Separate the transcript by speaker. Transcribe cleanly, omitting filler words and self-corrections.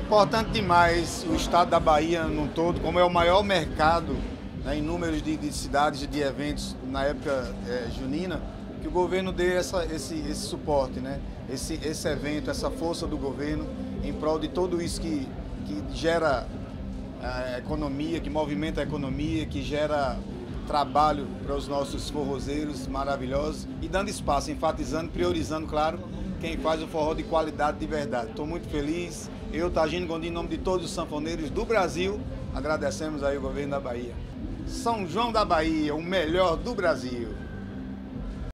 Speaker 1: Importante demais o estado da Bahia no todo, como é o maior mercado, né, em números de cidades e de eventos na época junina, que o governo dê esse suporte, né? Esse evento, essa força do governo em prol de tudo isso que gera economia, que movimenta a economia, que gera trabalho para os nossos forrozeiros maravilhosos e dando espaço, enfatizando, priorizando, claro, quem faz o forró de qualidade de verdade. Estou muito feliz. Eu, Targino Gondim, em nome de todos os sanfoneiros do Brasil, agradecemos aí o governo da Bahia. São João da Bahia, o melhor do Brasil.